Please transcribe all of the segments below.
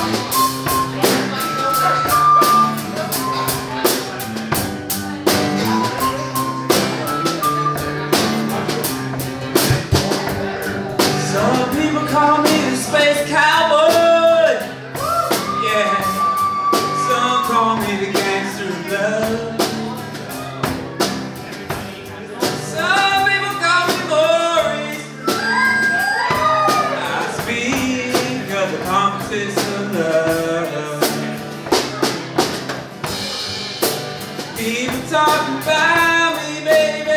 Some people call me the space cowboy. Yeah. Some call me the gangster of love. Some people call me Maurice. I speak of the politics of love. People talking about me, baby.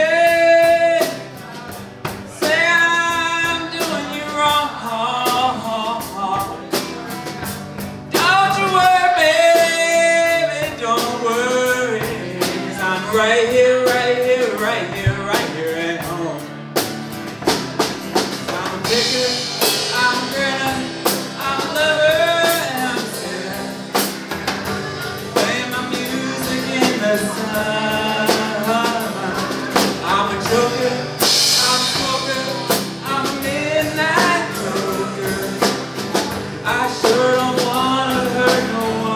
Right here, right here, right here, right here at home. I'm a picker, I'm a grinner, I'm a lover, and I'm a sinner. Playing my music in the sun. I'm a joker, I'm a smoker, I'm a midnight joker. I sure don't wanna hurt no one.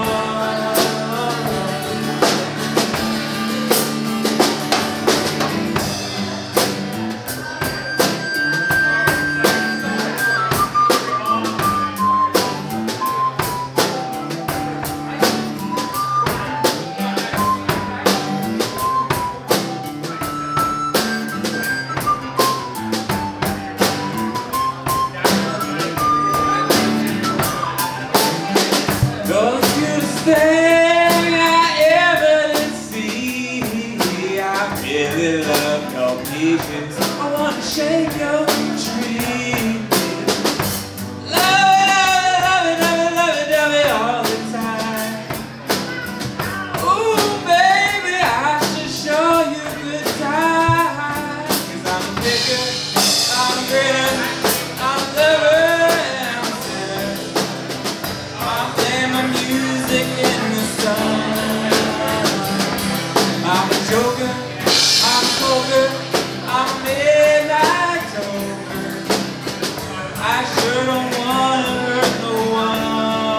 The cutest thing I ever did see. I really love your patience. I want to shake your tree. Love it, love it, love it, love it, love it, love it all the time. Ooh, baby, I should show you a good time. 'Cause I'm a picker, I'm a grinner, I'm a lover. Music in the sun. I'm a joker, I'm a poker, I'm a midnight joker. I sure don't wanna hurt no one.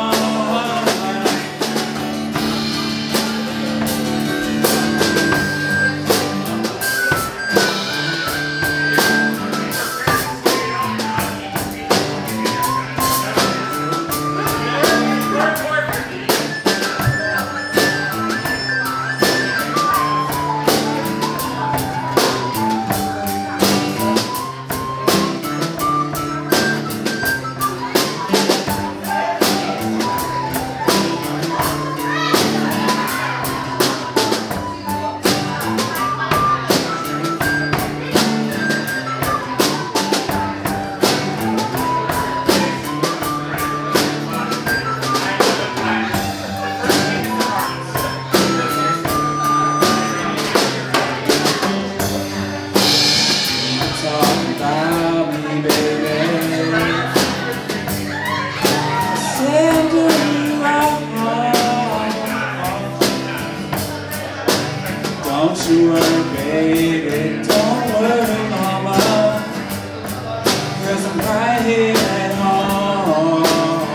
Don't you worry, baby, don't worry, mama, 'cause I'm right here at home.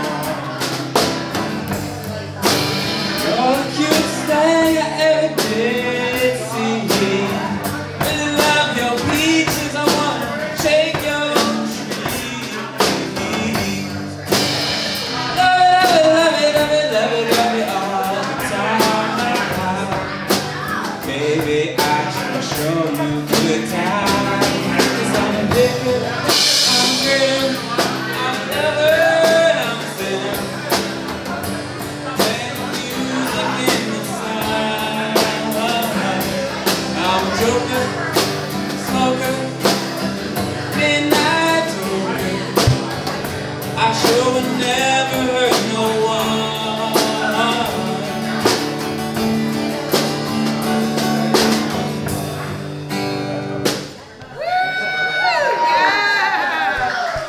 You're the cutest thing I ever did see. Really love your peaches, I wanna shake your tree. Love it, love it, love it, love it, love it all the time. Baby, I should show you good time. 'Cause I'm a picker, I'm a grinner, I'm a lover, I'm a sinner. Playing music in the sun. I'm a joker.